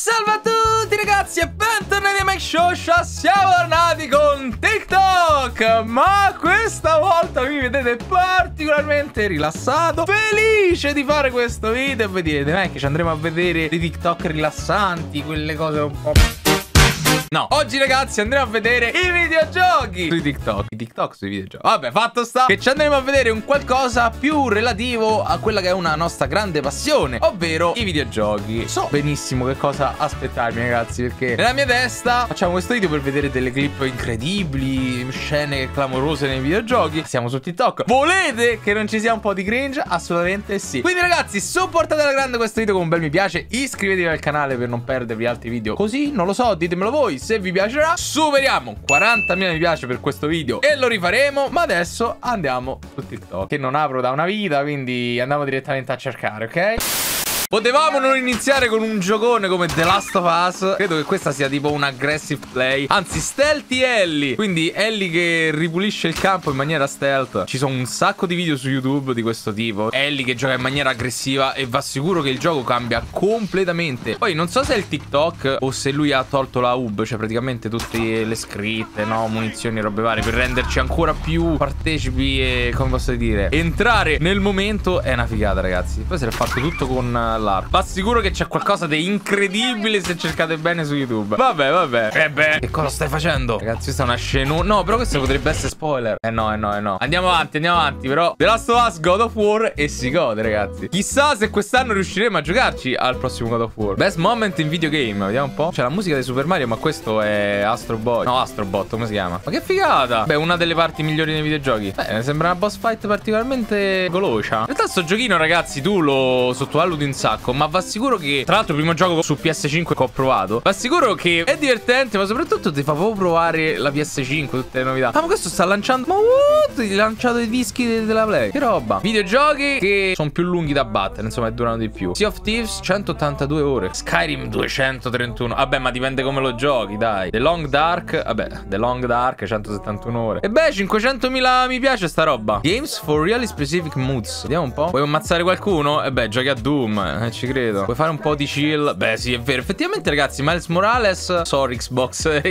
Salve a tutti ragazzi e bentornati a Mike Show. Siamo tornati con TikTok, ma questa volta mi vedete particolarmente rilassato, felice di fare questo video. E voi direte, Mike, ci andremo a vedere dei TikTok rilassanti, quelle cose un po'... No, oggi ragazzi andremo a vedere i videogiochi sui TikTok. I TikTok sui videogiochi. Vabbè, fatto sta che ci andremo a vedere un qualcosa più relativo a quella che è una nostra grande passione, ovvero i videogiochi. So benissimo che cosa aspettarmi ragazzi, perché nella mia testa facciamo questo video per vedere delle clip incredibili, scene clamorose nei videogiochi. Siamo su TikTok. Volete che non ci sia un po' di cringe? Assolutamente sì. Quindi ragazzi, supportate alla grande questo video con un bel mi piace, iscrivetevi al canale per non perdervi altri video così, non lo so, ditemelo voi se vi piacerà. Superiamo 40.000 mi piace per questo video e lo rifaremo. Ma adesso andiamo su TikTok, che non apro da una vita, quindi andiamo direttamente a cercare, ok? Potevamo non iniziare con un giocone come The Last of Us. Credo che questa sia tipo un aggressive play, anzi stealthy Ellie. Quindi Ellie che ripulisce il campo in maniera stealth. Ci sono un sacco di video su YouTube di questo tipo. Ellie che gioca in maniera aggressiva e va sicuro che il gioco cambia completamente. Poi non so se è il TikTok o se lui ha tolto la hub, cioè praticamente tutte le scritte, no, munizioni e robe varie, per renderci ancora più partecipi e, come posso dire, entrare nel momento. È una figata ragazzi. Poi se l'è fatto tutto con l'art. Ma sicuro che c'è qualcosa di incredibile se cercate bene su YouTube. Vabbè. Beh, che cosa stai facendo? Ragazzi, questa è una scena. No, però questo potrebbe essere spoiler. No. Andiamo avanti, però. The Last of Us, God of War e si gode, ragazzi. Chissà se quest'anno riusciremo a giocarci al prossimo God of War. Best moment in video game. Vediamo un po'. C'è la musica di Super Mario, ma questo è Astro Boy. No, Astrobot, come si chiama? Ma che figata. Beh, una delle parti migliori nei videogiochi. Mi sembra una boss fight particolarmente veloce. In realtà sto giochino, ragazzi, tu lo sottovaluti un sacco, ma va sicuro che, tra l'altro, il primo gioco su PS5 che ho provato, va sicuro che è divertente, ma soprattutto ti fa proprio provare la PS5, tutte le novità. Ma questo sta lanciando, ma ti ha lanciato i dischi della Play, che roba. Videogiochi che sono più lunghi da battere, insomma, e durano di più. Sea of Thieves 182 ore, Skyrim 231. Vabbè, ma dipende come lo giochi, dai. The Long Dark, vabbè, The Long Dark 171 ore. E beh, 500.000 mi piace sta roba. Games for really specific moods. Vediamo un po'. Vuoi ammazzare qualcuno? E beh, giochi a Doom, ci credo. Vuoi fare un po' di chill? Beh, sì, è vero. Effettivamente, ragazzi, Miles Morales, sorry Xbox e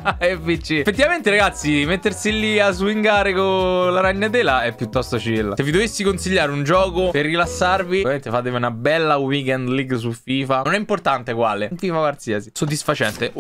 PC. Effettivamente, ragazzi, mettersi lì a swingare con la ragnatela è piuttosto chill. Se vi dovessi consigliare un gioco per rilassarvi, ovviamente fatevi una bella weekend league su FIFA. Non è importante quale, FIFA qualsiasi. Soddisfacente.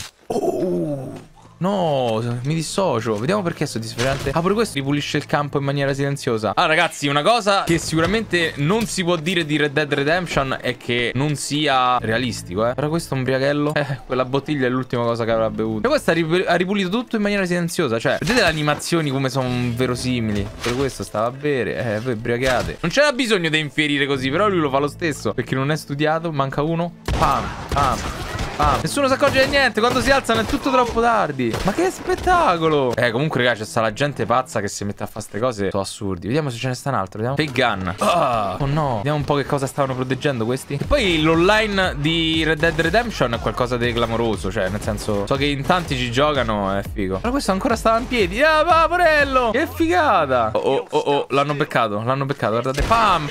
No, mi dissocio. Vediamo perché è soddisfacente. Ah, pure questo ripulisce il campo in maniera silenziosa. Ah, ragazzi, una cosa che sicuramente non si può dire di Red Dead Redemption è che non sia realistico, Però questo è un briachello. Quella bottiglia è l'ultima cosa che avrà bevuto. E questo ha ripulito tutto in maniera silenziosa. Cioè, vedete le animazioni come sono verosimili. Per questo stava a bere. Voi briacate. Non c'era bisogno di infierire così, però lui lo fa lo stesso, perché non è studiato. Manca uno. Pam. Nessuno si accorge di niente. Quando si alzano è tutto troppo tardi. Ma che spettacolo. Comunque raga, c'è sta la gente pazza che si mette a fare queste cose. Sono assurdi. Vediamo se ce ne sta un altro. Vediamo. Fake gun. Oh no. Vediamo un po' che cosa stavano proteggendo questi. E poi l'online di Red Dead Redemption è qualcosa di clamoroso. Cioè nel senso, so che in tanti ci giocano. È figo. Però questo ancora stava in piedi. Ah, porello. Che figata. Oh. L'hanno beccato. Guardate. Pam.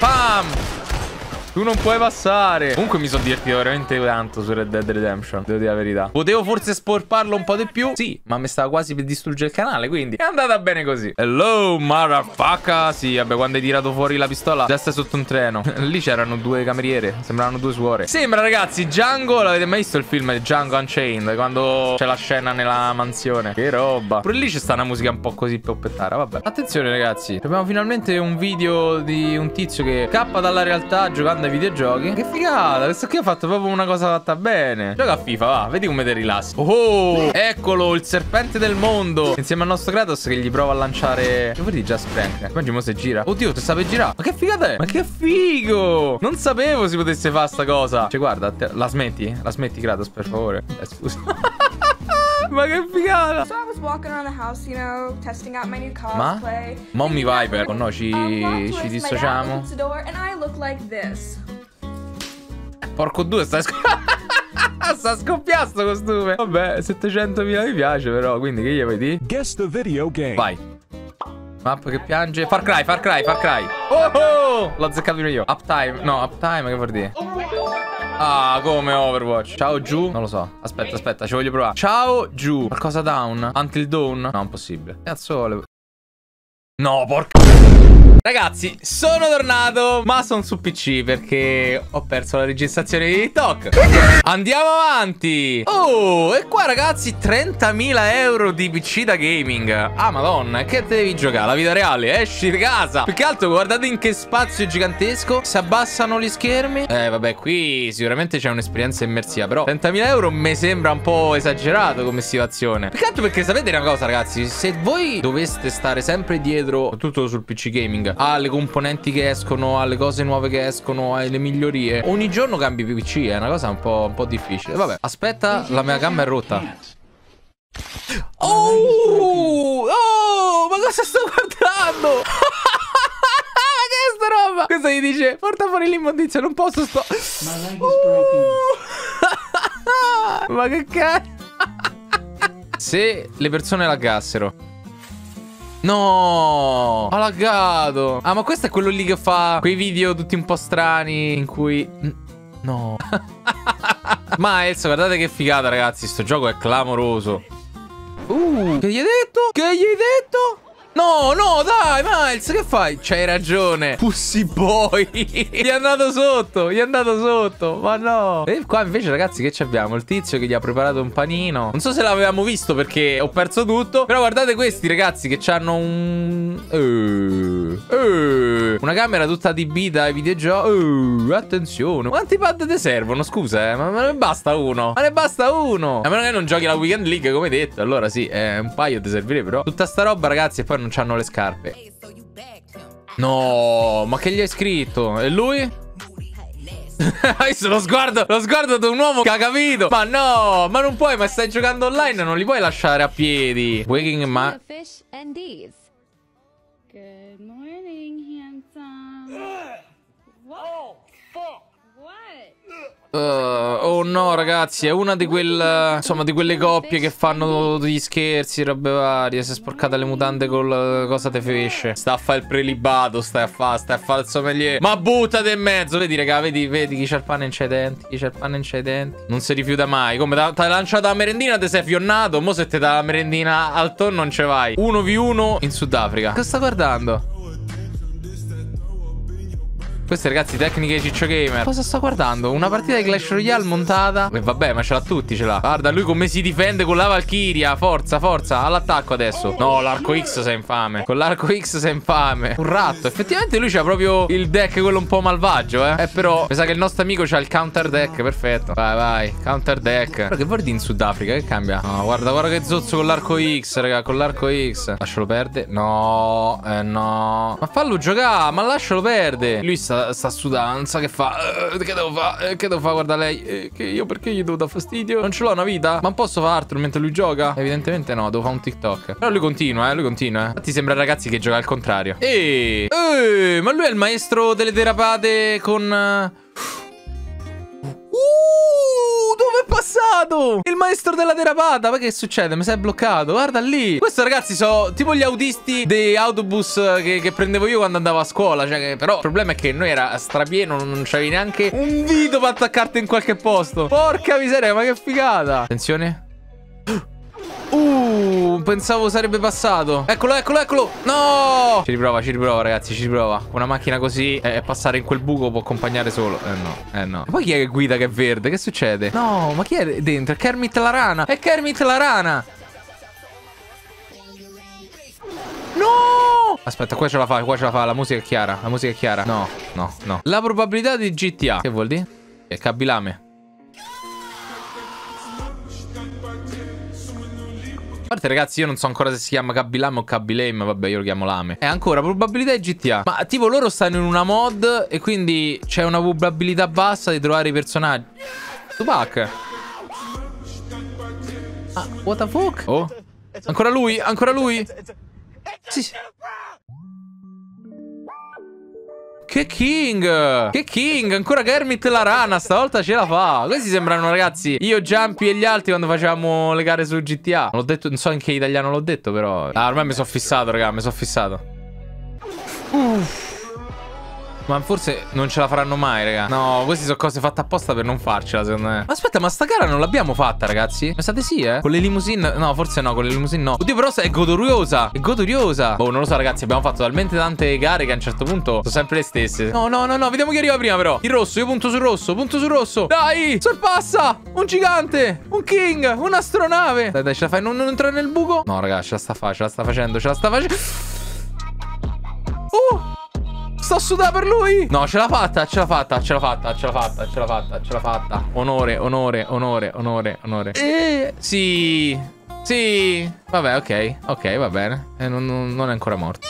Tu non puoi passare. Comunque mi sono divertito veramente tanto su Red Dead Redemption, devo dire la verità. Potevo forse sporparlo un po' di più. Sì, ma mi stava quasi per distruggere il canale, quindi è andata bene così. Hello, motherfucker. Sì, vabbè, quando hai tirato fuori la pistola già stai sotto un treno. Lì c'erano due cameriere, sembravano due suore. Sembra, ragazzi, Django. L'avete mai visto il film Django Unchained, quando c'è la scena nella mansione? Che roba. Pure lì c'è sta una musica un po' così poppettara. Vabbè, attenzione ragazzi, abbiamo finalmente un video di un tizio che scappa dalla realtà giocando ai videogiochi. Che figata. Questo qui ha fatto proprio una cosa fatta bene. Gioca a FIFA, va. Vedi come ti rilassi. Eccolo, il serpente del mondo, insieme al nostro Kratos che gli prova a lanciare. Che vuol dire Just Prank? Immagino se gira. Oddio, se sa per girare. Ma che figata è? Ma che figo. Non sapevo si potesse fare sta cosa. Cioè guarda, la smetti? La smetti Kratos, per favore. Scusa. Ma che figata. So I was walking around the house, you know, testing out my new cosplay. Mommy Viper. Con noi ci dissociamo. And I look like this. Porco due, sta scoppiando sto costume. Vabbè, 700.000 mi piace però, quindi che gli vedi? Guess the video game. Vai. Mappa che piange. Far Cry. Oh, l'ho azzeccato io. Uptime. No, uptime, che vuol dire? Ah, come Overwatch? Ciao giù. Non lo so. Aspetta, ci voglio provare. Ciao giù. Qualcosa down? Until dawn? No, impossibile. Cazzo. No, porca. Ragazzi, sono tornato, ma sono su PC perché ho perso la registrazione di TikTok. Andiamo avanti. Oh, e qua ragazzi 30.000 euro di PC da gaming. Ah, madonna, che te devi giocare? La vita reale, esci di casa. Più che altro guardate in che spazio gigantesco. Si abbassano gli schermi. Vabbè, qui sicuramente c'è un'esperienza immersiva. Però 30.000 euro mi sembra un po' esagerato come situazione. Più che altro perché sapete una cosa ragazzi, se voi doveste stare sempre dietro, soprattutto sul PC gaming, alle componenti che escono, alle cose nuove che escono, alle migliorie, ogni giorno cambi PC, è una cosa un po' difficile. Vabbè, aspetta, la mia gamma è rotta. Oh, ma cosa sto guardando? Che è sta roba? Questo gli dice, porta fuori l'immondizia, non posso sto... Ma che cazzo? Se le persone laggassero. No, ha laggato. Ah, ma questo è quello lì che fa quei video tutti un po' strani in cui... No. Miles, guardate che figata ragazzi, sto gioco è clamoroso. Che gli hai detto? Che gli hai detto? No, no, dai, Miles, che fai? C'hai ragione. Pussy boy. Gli è andato sotto, ma no. E qua invece, ragazzi, che ci abbiamo? Il tizio che gli ha preparato un panino. Non so se l'avevamo visto perché ho perso tutto. Però guardate questi, ragazzi, che c'hanno una camera tutta adibita ai videogiochi. Attenzione. Quanti pad ti servono? Scusa, ma ne basta uno. Ma ne basta uno. A meno che non giochi la Weekend League, come detto. Allora sì, un paio ti servirebbero. Tutta sta roba, ragazzi, e poi non c'hanno le scarpe. No, ma che gli hai scritto? E lui? Hai visto lo sguardo di un uomo che ha capito. Ma no, ma non puoi, ma stai giocando online, non li puoi lasciare a piedi. Waking ma... Good morning, handsome. What? Oh no ragazzi, è una di quelle, insomma, di quelle coppie che fanno degli scherzi, robe varie. Si è sporcata le mutande col cosa te fece. Sta a fare il prelibato, stai a fare il sommelier. Ma buttate in mezzo, vedi raga, vedi chi c'ha il pane in i denti, non si rifiuta mai. Come t'hai lanciato la merendina, te sei fionnato. Mo se te dà la merendina al tonno non ce vai. 1v1 in Sudafrica. Cosa sta guardando? Queste ragazzi tecniche Ciccio Gamer. Cosa sta guardando? Una partita di Clash Royale montata. E vabbè, ma ce l'ha tutti, ce l'ha. Guarda lui come si difende con la Valkyria. Forza, all'attacco adesso. No, l'arco X sei infame. Con l'arco X sei infame. Un ratto. Effettivamente lui c'ha proprio il deck quello un po' malvagio, però mi sa che il nostro amico c'ha il counter deck. Perfetto. Vai, counter deck. Però che vuol dire in Sudafrica? Che cambia? No, guarda che zozzo con l'arco X, raga. Con l'arco X. Lascialo perdere. No, no. Ma fallo giocare, ma lascialo perdere. Lui sta sudando, non sa che fa. Che devo fare? Guarda lei. Che io perché gli devo dar fastidio? Non ce l'ho una vita? Ma non posso fare altro mentre lui gioca? Evidentemente no, devo fare un TikTok. Però lui continua. Infatti sembra ragazzi che gioca al contrario. Ma lui è il maestro delle derapate con... dove è passato? Il maestro della derapata. Ma che succede? Mi sei bloccato. Guarda lì. Questo ragazzi sono tipo gli autisti dei autobus che prendevo io quando andavo a scuola. Cioè che, però il problema è che noi era strapieno. Non c'avevi neanche un dito per attaccarti in qualche posto. Porca miseria, ma che figata. Attenzione. Pensavo sarebbe passato. Eccolo. No. Ci riprova ragazzi, ci riprova. Una macchina così passare in quel buco può accompagnare solo. No. E poi chi è che guida che è verde? Che succede? No, ma chi è dentro? È Kermit la rana. No. Aspetta, qua ce la fa. La musica è chiara. No. La probabilità di GTA. Che vuol dire? È Kabilame. A parte ragazzi, io non so ancora se si chiama Kabilame o Kabilame. Vabbè, io lo chiamo Lame. È ancora probabilità di GTA. Ma tipo loro stanno in una mod e quindi c'è una probabilità bassa di trovare i personaggi. Tupac. Ah, what the fuck? Oh, ancora lui. Sì. Che king, ancora Kermit la rana, stavolta ce la fa. Questi sembrano ragazzi io, Jumpy e gli altri quando facevamo le gare su GTA. Non l'ho detto, non so in che italiano l'ho detto però. Ormai mi sono fissato raga, Ma forse non ce la faranno mai, raga. No, queste sono cose fatte apposta per non farcela, secondo me. Aspetta, ma sta gara non l'abbiamo fatta, ragazzi? Pensate sì, eh? Con le limousine. No, forse no, con le limousine no. Oddio, però è goduriosa. È goduriosa. Oh, non lo so, ragazzi. Abbiamo fatto talmente tante gare che a un certo punto sono sempre le stesse. No, no, no, no. Vediamo chi arriva prima, però. Il rosso, io punto sul rosso. Punto sul rosso. Dai, sorpassa. Un gigante. Un king. Un'astronave. Dai, dai, ce la fai. Non entrare nel buco. No, raga, ce la sta facendo. Ce la sta facendo. Sto sudando per lui. No, ce l'ha fatta, ce l'ha fatta, ce l'ha fatta, ce l'ha fatta, ce l'ha fatta, ce l'ha fatta. Onore, onore, onore, onore, onore. Sì. Sì. Vabbè, ok. Ok, va bene. Non è ancora morto.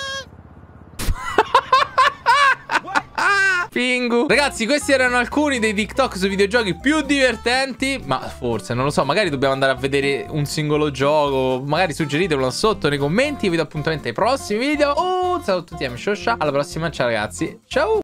Pingu. Ragazzi, questi erano alcuni dei TikTok sui videogiochi più divertenti. Ma forse, non lo so, magari dobbiamo andare a vedere un singolo gioco. Magari suggeritelo sotto nei commenti. Io vi do appuntamento ai prossimi video. Un saluto a tutti, amici. Alla prossima, ciao ragazzi. Ciao.